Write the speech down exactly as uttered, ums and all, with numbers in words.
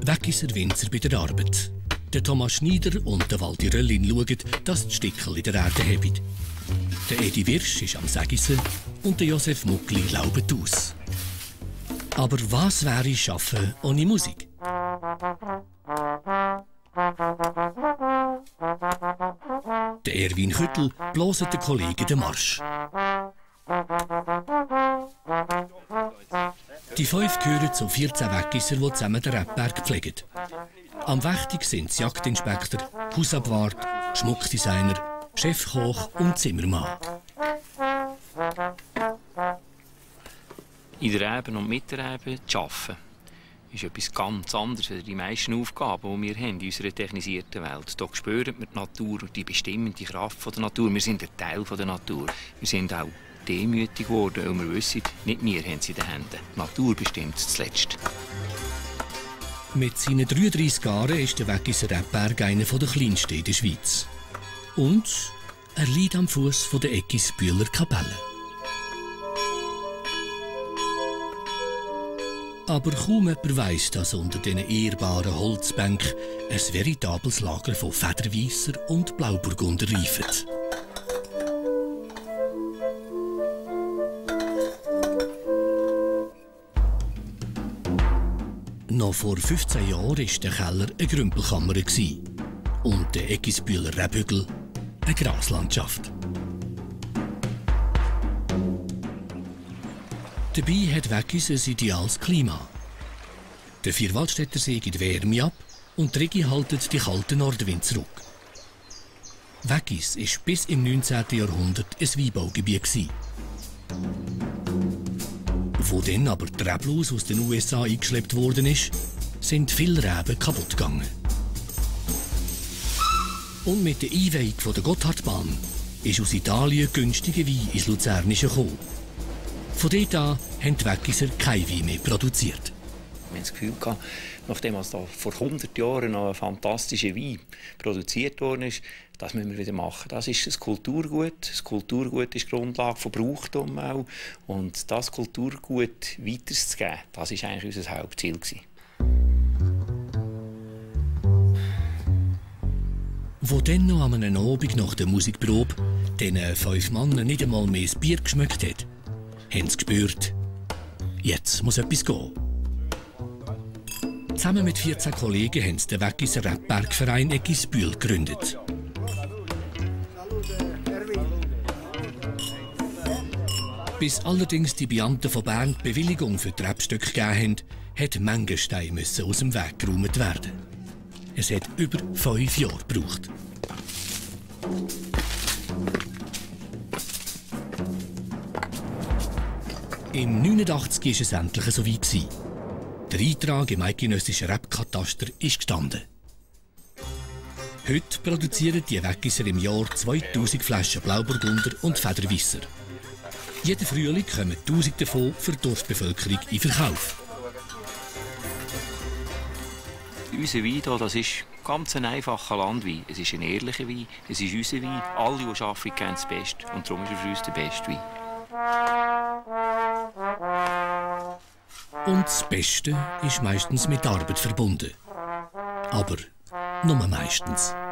Wegisser Winzer bei der Arbeit. Der Thomas Schneider und der Waldi Röllin schauen, dass die Stickel in der Erde haben. Der Edi Wirsch ist am Sägissen und der Josef Muckli lauben aus. Aber was wäre Schaffen ohne Musik? Der Erwin Küttel bloset den Kollegen den Marsch. Die fünf gehören zu vierzehn Wegisser, die zusammen den Rebberg pflegen. Am Wächtig sind das Jagdinspektor, Hausabwart, Schmuckdesigner, Chefkoch und Zimmermann. In der Reben und mit der Reben zu arbeiten, ist etwas ganz anderes als die meisten Aufgaben, die wir haben in unserer technisierten Welt. Hier spüren wir die Natur und die bestimmende Kraft der Natur. Wir sind ein Teil der Natur. Wir sind auch demütig geworden, weil wir wissen, nicht wir haben sie in den Händen. Die Natur bestimmt es zuletzt. Mit seinen dreiunddreissig Jahren ist der Wegisser Rebberg einer der kleinsten in der Schweiz. Und er liegt am Fuß der Eckisbühler Kapelle. Aber kaum jemand weiss, dass unter diesen ehrbaren Holzbänken ein veritables Lager von Federweisser und Blauburgunder reift. Noch vor fünfzehn Jahren war der Keller eine Grümpelkammer und der Eckisbühler Rebhügel eine Graslandschaft. Dabei hat Weggis ein ideales Klima. Der Vierwaldstättersee gibt Wärme ab und die Regi haltet die kalten Nordwind zurück. Weggis war bis im neunzehnten Jahrhundert ein Weinbaugebiet. Wo dann aber die Reblaus aus den U S A eingeschleppt worden ist, sind viele Reben kaputt gegangen. Und mit der Einweihung der Gotthardbahn ist aus Italien günstiger Wein ins Luzernische gekommen. Von dort an haben die Weggisser kein Wein mehr produziert. Wir haben das Gefühl gehabt, nachdem da vor hundert Jahren noch ein fantastischer Wein produziert worden ist, das müssen wir wieder machen. Das ist ein Kulturgut. Das Kulturgut ist die Grundlage von Brauchtum auch. Und das Kulturgut weiterzugeben, das war eigentlich unser Hauptziel. Wo dann noch an einem Abend nach der Musikprobe diesen fünf Männern nicht einmal mehr das Bier geschmeckt hat, haben sie gespürt, jetzt muss etwas gehen. Zusammen mit vierzehn Kollegen haben sie den Wegisser Rebbergverein Eckisbühl gegründet. Bis allerdings die Beamten von Bern die Bewilligung für die Rebstöcke gegeben haben, hat Mengenstein müssen aus dem Weg geräumt werden. Es hat über fünf Jahre gebraucht. Im neunundachtzig war es endlich so weit. Der Eintrag im eidgenössischen Rebkataster ist gestanden. Heute produzieren die Weggisser im Jahr zweitausend Flaschen Blauburgunder und Federweisser. Jeden Frühling kommen Tausende davon für die Dorfbevölkerung in Verkauf. Unser Wein hier, das ist ganz ein einfacher Landwein. Es ist ein ehrlicher Wein, es ist unser Wein. Alle, die arbeiten, kennen es best. Und darum ist er für uns der beste Wein. Und das Beste ist meistens mit Arbeit verbunden. Aber nur meistens.